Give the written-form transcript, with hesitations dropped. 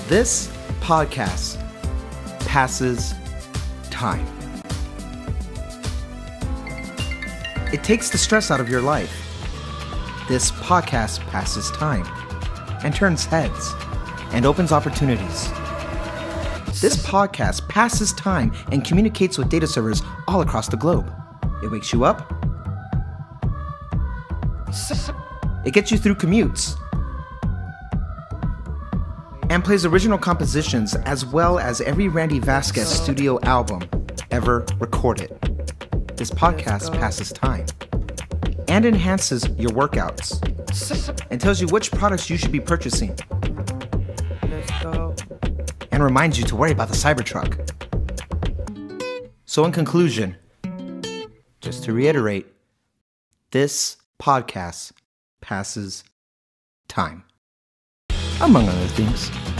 This podcast passes time. It takes the stress out of your life. This podcast passes time and turns heads and opens opportunities. This podcast passes time and communicates with data servers all across the globe. It wakes you up. It gets you through commutes. And plays original compositions as well as every Randy Vasquez studio album ever recorded. This podcast passes time and enhances your workouts and tells you which products you should be purchasing and reminds you to worry about the Cybertruck. So in conclusion, just to reiterate, this podcast passes time, among other things.